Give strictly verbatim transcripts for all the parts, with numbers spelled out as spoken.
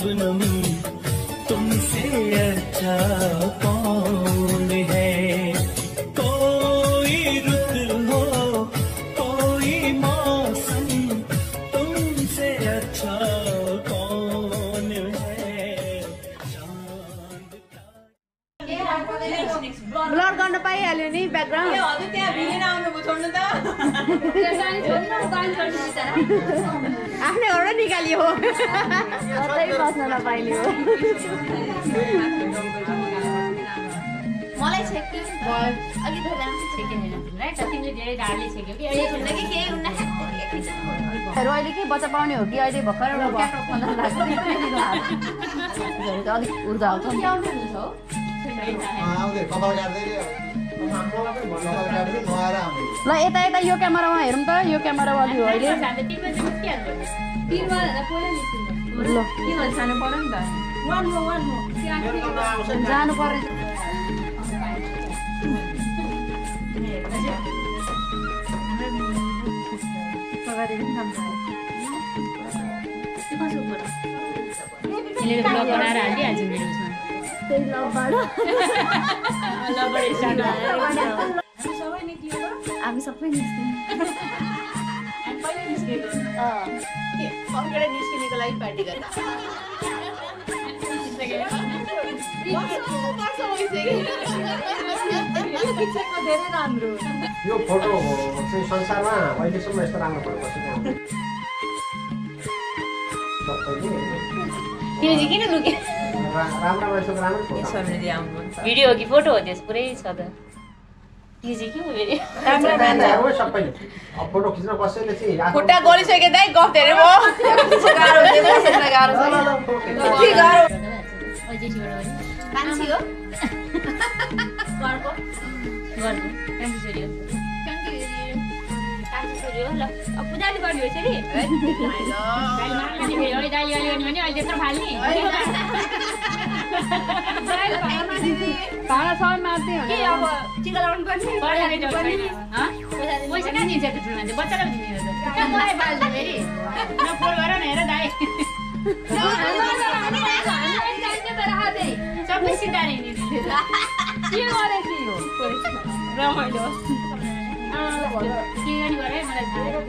शबनम तुमसे अच्छा कौन है। कोई रुत हो कोई मौसम तुमसे अच्छा कौन है। ब्लर गर्न पाइहाल्यो नि ब्याकग्राउन्ड। आफ्नै घरबाट निकालियो हो बस्न नपाइने हो। मलाई छेक्यो अघि त राम्रो छेकेन राइट तिमीले धेरै ढाडले छेक्यो कि अहिले छैन कि केही हुन्न। अहिले के बच्चा पाउने हो कि अहिले भर्खर एउटा अलिक ऊर्जा आउँछ। ल यता यता यो क्यामेरामा हेरौँ त यो क्यामेरा वाली हो अहिले। जानु पर्ने बनाएर हालिदिइहाल्छु मेरो उसमा हामी सबै निस्क्यौँ। निस्किनेको लागि पार्टी गर्दा धेरै राम्रो यो फोटो चाहिँ संसारमा अहिलेसम्म यस्तो राम्रो फोटो बसेको तिमी चाहिँ किन लुके? राम्रो मान्छेको राम्रो फोटो भिडियो हो कि फोटो हो? त्यस पुरै छ त। त्यो चाहिँ के हो फेरि? राम्रो सबैले अब फोटो खिच्न कसैले चाहिँ खुट्टा गलिसक्यो दाइ गफ धेरै भयो। गाह्रो छ बसेर गाह्रो छ के गाह्रो मान्छे हो घरको घरको कान्छी छोरी हो कान्छी छोरी हो। ल अब पूजाले गर्ने हो यसरी अहिले दाइले अहिले गर्ने भने अहिले त्यत्रो फाल्ने भाडा सबै मार्दै हो के अब टिका लगाउनु पर्ने पैसा कहाँ दिन्छ त्यो ठुलो मान्छे बच्चालाई दिने हो त मलाई बाल्छ फेरि न फोन गर न हेर दाइ सबै सिधारे नि के गरेको यो रमाइलो के गर्ने गरे मलाई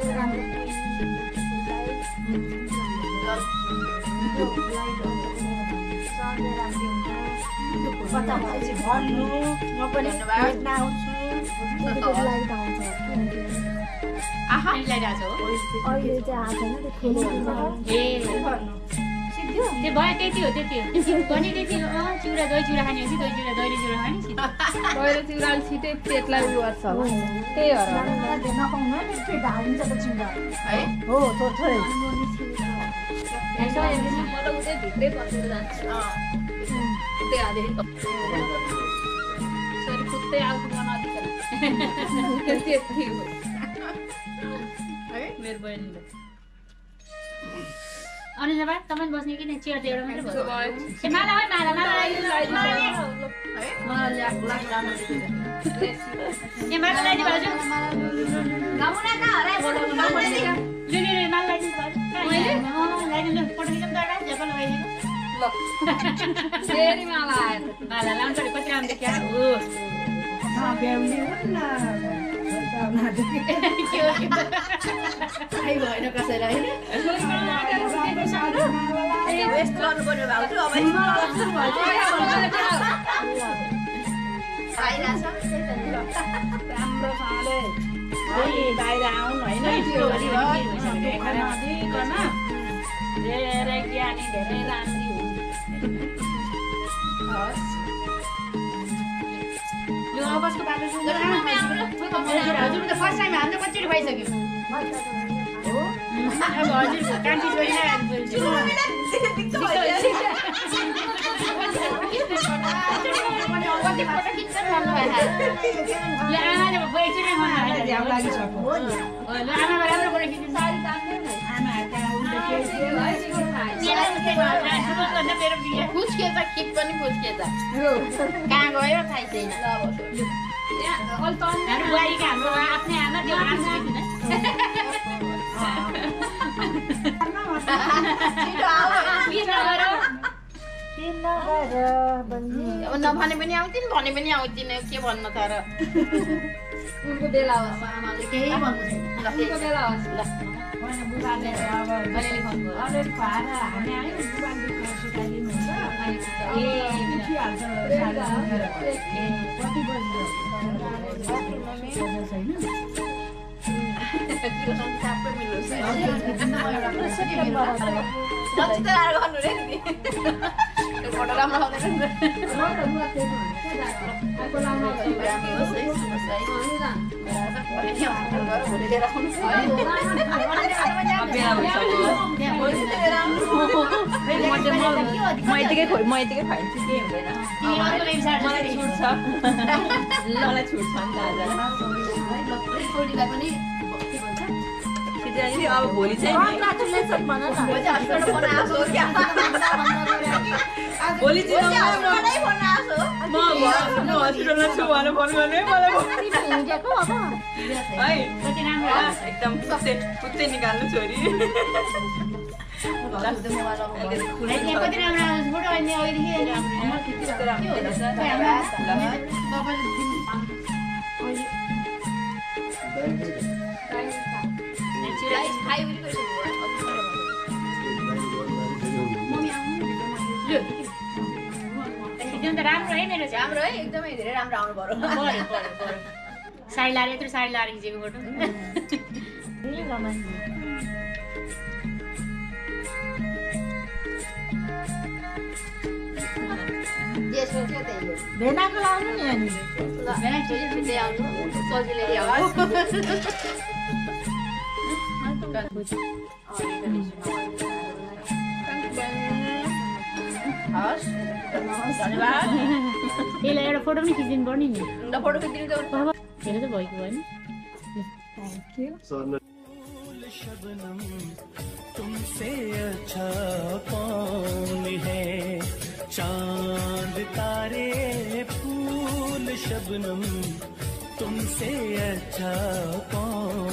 भन्नु म पनि भेट्न आउँछु आहा लागिरहेको छ हो अहिले चाहिँ आछैन त्यो खोलेको ए त्यो भयो त्यति हो त्यति हो पनि त्यति हो अँ चिउरा दही चिउरा खाने हो कि दही चिउरा दहीले चिउरा खाने दहीले चिउरा छिटै पेटलाई उयो गर्छ होला त्यही हो नपाउनु पेट ढालिन्छ त चिउरा है हो थोर थोरै भित्रै बसेर जान्छ कुत्तै आधे सरी कुत्तै आउनु नदिकन त्यति हो है मेरो बहिनीले अनि जब तपाईं बस्ने कि नि चेयर एउटा मात्र भयो ए माला है माला माला है मलाई ल्याक लाग राम्रो ए माला ल्याइदि भाउजू गाउना का हराइ बोल्नु लु लु माला ल्याइदि भाउजू मैले अ ल्याइदि लु फोटो खिचौँ त एउटा जब लगाइदिनु ल फेरि माला आयो माला लाउनु पर्यो कति राम्रो देखिया हो ब्याउली हो न के हो आइ भएन कसैलाई हैन ए वेस्ट गर्नु पर्यो भाउजू अब आइराछ राम्रोसँगले बाहिर आउनु होइन नदिकन धेरै ज्ञानी धेरै राम्री हुन्छ यो अगस्तको बाटो हजुर त फर्स्ट टाइम हाम्रो कतिचोटि भइसक्यो हो अब हजुर कान्छी छोरीलाई कति फोटो खिच्न भन्नुभयो ल आमाले एकचोटि मलाई ध्यान लागिसक्यो हो ल आमामा राम्रो फोटो खिच्नु सारी तान्दैन फुस्केछ खिच पनि फुस्केछ कहाँ गयो थाहै छैन हाम्रो बुहारीको हाम्रो आफ्नै आमा त्यो छिटो आऊ नभने पनि आउँथिन् भने पनि आउँथिन के भन्नु त र उनको बेला होस् आमाले केही भन्नु छैन उनको बेला होस् ल अलिअलि भन्नु अलिअलि खुवाएर हामी आयौँ दुकान दुकान सुकाइदिनु हुन्छ ए उठिहाल्छ कति बजी छैन सबै मिल्नुहोस् गर्नु रे दिदी फोटो राम्रो आउँदैन नि म यतिकै खोइ म यतिकै खाइन्छु के हुँदैन मलाई छुट छ मलाई छुट छ नि दादा अब भोलि चाहिँ भोलि चाहिँ म हस्पिटलमा छु भनेर फोन गर्ने मलाई है एकदम कुत्ते कुत्ते निकाल्नु छोरी कति राम्रो आउँछ फोटो अहिले राम्रो है मेरो चाहिँ राम्रो है एकदमै धेरै राम्रो आउनु पर्यो साडी लाएर यत्रो साडी लाएर खिचेको फोटो भेनाको लाउनु नि अनि भेना छिटै आउनु सजिलै आउनु हस् धन्यवाद यसलाई एउटा फोटो पनि खिचिदिनु पर्ने नि ल फोटो खिचिदिनु त हेर त भएको भयो नि थ्याङ्क यू शबनम तुमसे अच्छा कौन है चांद तारे फूल शबनम तुमसे अच्छा कौन